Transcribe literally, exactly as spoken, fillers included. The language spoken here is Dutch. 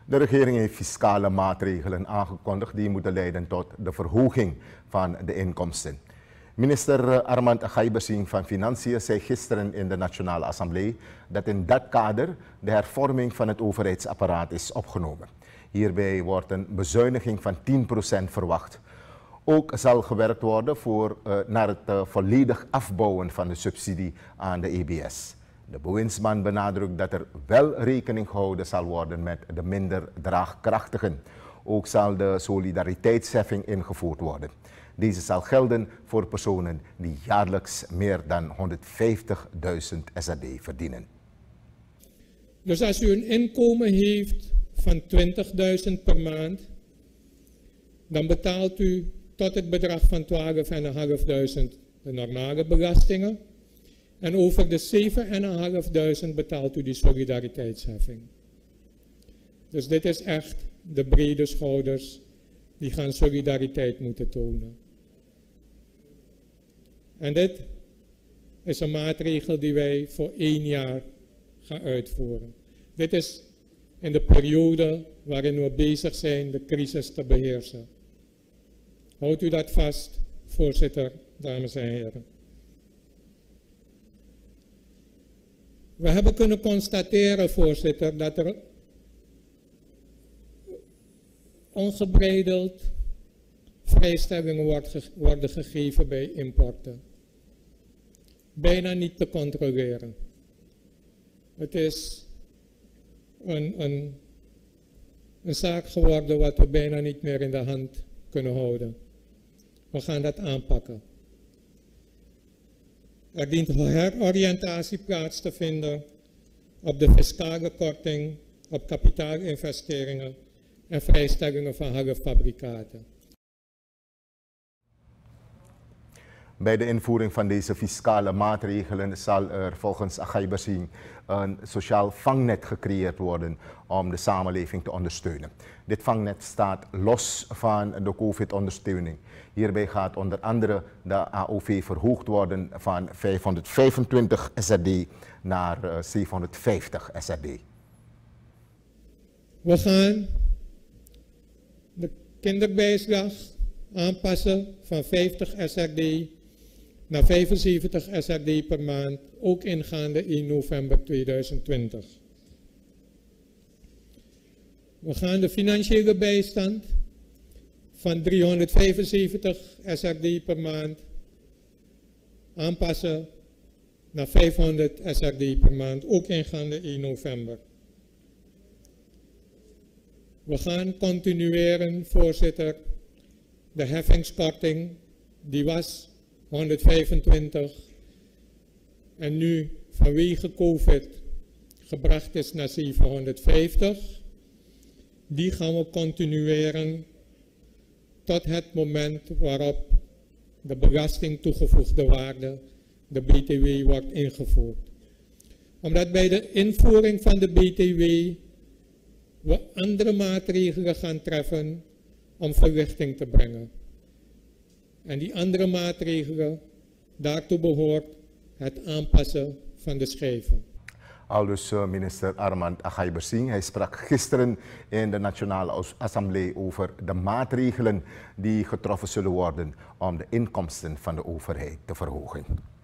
De regering heeft fiscale maatregelen aangekondigd die moeten leiden tot de verhoging van de inkomsten. Minister Armand Aghaï-Bissing van Financiën zei gisteren in de Nationale Assemblée dat in dat kader de hervorming van het overheidsapparaat is opgenomen. Hierbij wordt een bezuiniging van tien procent verwacht. Ook zal gewerkt worden voor, uh, naar het uh, volledig afbouwen van de subsidie aan de E B S. De bewindsman benadrukt dat er wel rekening gehouden zal worden met de minder draagkrachtigen. Ook zal de solidariteitsheffing ingevoerd worden. Deze zal gelden voor personen die jaarlijks meer dan honderdvijftigduizend S R D verdienen. Dus als u een inkomen heeft van twintigduizend per maand, dan betaalt u tot het bedrag van twaalfduizend vijfhonderd de normale belastingen. En over de zevenduizend vijfhonderd betaalt u die solidariteitsheffing. Dus dit is echt de brede schouders die gaan solidariteit moeten tonen. En dit is een maatregel die wij voor één jaar gaan uitvoeren. Dit is in de periode waarin we bezig zijn de crisis te beheersen. Houdt u dat vast, voorzitter, dames en heren. We hebben kunnen constateren, voorzitter, dat er ongebreideld vrijstellingen wordt ge worden gegeven bij importen. Bijna niet te controleren. Het is een, een, een zaak geworden wat we bijna niet meer in de hand kunnen houden. We gaan dat aanpakken. Er dient heroriëntatie plaats te vinden op de fiscale korting, op kapitaalinvesteringen en vrijstellingen van halffabrikaten. Bij de invoering van deze fiscale maatregelen zal er volgens Aghaï-Bissing een sociaal vangnet gecreëerd worden om de samenleving te ondersteunen. Dit vangnet staat los van de COVID-ondersteuning. Hierbij gaat onder andere de A O V verhoogd worden van vijfhonderdvijfentwintig S R D naar zevenhonderdvijftig S R D. We gaan de kinderbijslag aanpassen van vijftig S R D naar vijfenzeventig S R D per maand, ook ingaande één november tweeduizend twintig. We gaan de financiële bijstand van driehonderdvijfenzeventig S R D per maand aanpassen naar vijfhonderd S R D per maand, ook ingaande één november. We gaan continueren, voorzitter, de heffingskorting, die was honderdvijfentwintig en nu vanwege COVID gebracht is naar zevenhonderdvijftig. Die gaan we continueren tot het moment waarop de belasting toegevoegde waarde, de B T W, wordt ingevoerd. Omdat bij de invoering van de B T W we andere maatregelen gaan treffen om verlichting te brengen. En die andere maatregelen, daartoe behoort het aanpassen van de schijven. Aldus minister Armand Aghaï-Bissing. Hij sprak gisteren in de Nationale Assemblée over de maatregelen die getroffen zullen worden om de inkomsten van de overheid te verhogen.